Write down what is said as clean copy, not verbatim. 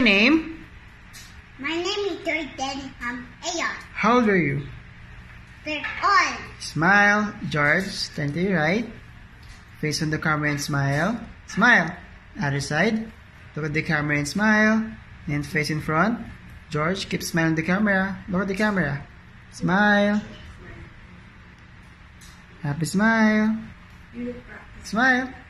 Name? My name is Jordan. I'm 8. How old are you? We're all. Smile. George, turn to your right. Face on the camera and smile. Smile. Other side. Look at the camera and smile. And face in front. George, keep smiling at the camera. Look at the camera. Smile. Happy smile. Smile.